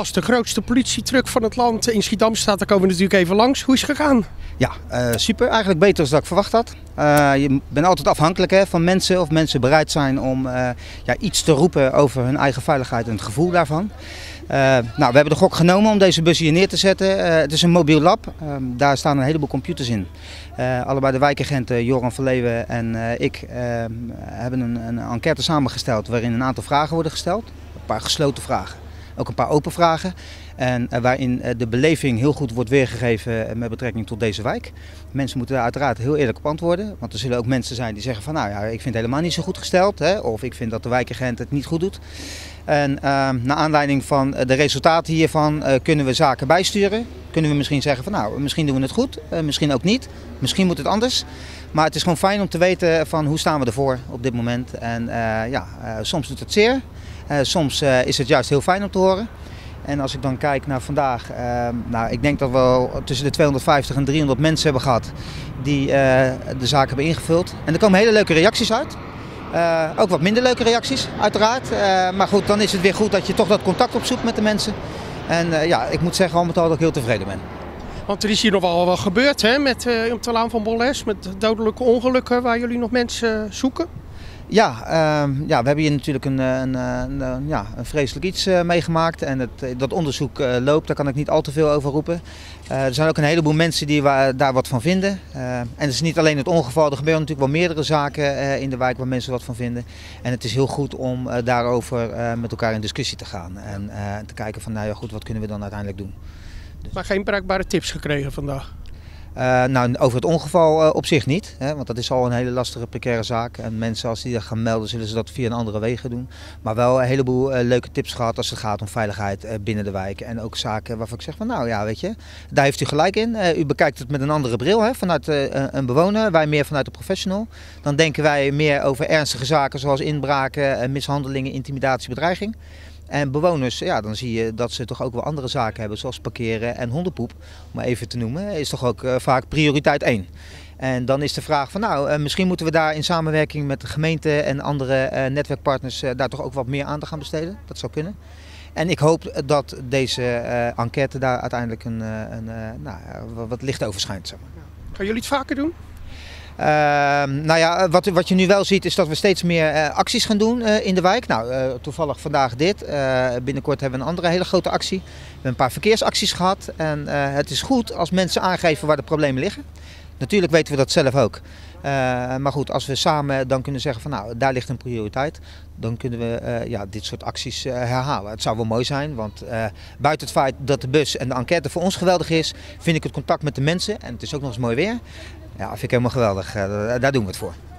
Als de grootste politietruck van het land in Schiedam staat, daar komen we natuurlijk even langs. Hoe is het gegaan? Ja, super. Eigenlijk beter dan ik verwacht had. Je bent altijd afhankelijk van mensen, of mensen bereid zijn om iets te roepen over hun eigen veiligheid en het gevoel daarvan. We hebben de gok genomen om deze bus hier neer te zetten. Het is een mobiel lab. Daar staan een heleboel computers in. Allebei de wijkagenten, Joran van Leeuwen en ik, hebben een enquête samengesteld waarin een aantal vragen worden gesteld. Een paar gesloten vragen, ook een paar open vragen. En waarin de beleving heel goed wordt weergegeven met betrekking tot deze wijk. Mensen moeten daar uiteraard heel eerlijk op antwoorden. Want er zullen ook mensen zijn die zeggen van nou ja, ik vind het helemaal niet zo goed gesteld. Hè, of ik vind dat de wijkagent het niet goed doet. En naar aanleiding van de resultaten hiervan kunnen we zaken bijsturen. Kunnen we misschien zeggen van nou, misschien doen we het goed, misschien ook niet. Misschien moet het anders. Maar het is gewoon fijn om te weten van hoe staan we ervoor op dit moment. En soms doet het zeer. Soms is het juist heel fijn om te horen. En als ik dan kijk naar vandaag, ik denk dat we tussen de 250 en 300 mensen hebben gehad die de zaak hebben ingevuld. En er komen hele leuke reacties uit. Ook wat minder leuke reacties, uiteraard. Maar goed, dan is het weer goed dat je toch dat contact opzoekt met de mensen. En ik moet zeggen al met al dat ik heel tevreden ben. Want er is hier nog wel wat gebeurd hè, op de Laan van Bolles, met dodelijke ongelukken waar jullie nog mensen zoeken. Ja, we hebben hier natuurlijk een vreselijk iets meegemaakt en dat onderzoek loopt, daar kan ik niet al te veel over roepen. Er zijn ook een heleboel mensen die daar wat van vinden. En het is niet alleen het ongeval, er gebeuren natuurlijk wel meerdere zaken in de wijk waar mensen wat van vinden. En het is heel goed om daarover met elkaar in discussie te gaan en te kijken van nou ja goed, wat kunnen we dan uiteindelijk doen. Dus... Maar geen bruikbare tips gekregen vandaag? Over het ongeval op zich niet, hè, want dat is al een hele lastige, precaire zaak. En mensen als die dat gaan melden, zullen ze dat via een andere wegen doen. Maar wel een heleboel leuke tips gehad als het gaat om veiligheid binnen de wijk. En ook zaken waarvan ik zeg van nou ja, weet je, daar heeft u gelijk in. U bekijkt het met een andere bril, hè, vanuit een bewoner, wij meer vanuit de professional. Dan denken wij meer over ernstige zaken zoals inbraken, mishandelingen, intimidatie, bedreiging. En bewoners, ja, dan zie je dat ze toch ook wel andere zaken hebben, zoals parkeren en hondenpoep, om maar even te noemen, is toch ook vaak prioriteit 1. En dan is de vraag van nou, misschien moeten we daar in samenwerking met de gemeente en andere netwerkpartners daar toch ook wat meer aandacht aan besteden. Dat zou kunnen. En ik hoop dat deze enquête daar uiteindelijk wat licht over schijnt. Zeg maar. Gaan jullie het vaker doen? Wat je nu wel ziet is dat we steeds meer acties gaan doen in de wijk. Toevallig vandaag dit. Binnenkort hebben we een andere hele grote actie. We hebben een paar verkeersacties gehad. En het is goed als mensen aangeven waar de problemen liggen. Natuurlijk weten we dat zelf ook. Maar goed, als we samen dan kunnen zeggen van nou, daar ligt een prioriteit. Dan kunnen we dit soort acties herhalen. Het zou wel mooi zijn, want buiten het feit dat de bus en de enquête voor ons geweldig is, vind ik het contact met de mensen, en het is ook nog eens mooi weer. Ja, vind ik helemaal geweldig. Daar doen we het voor.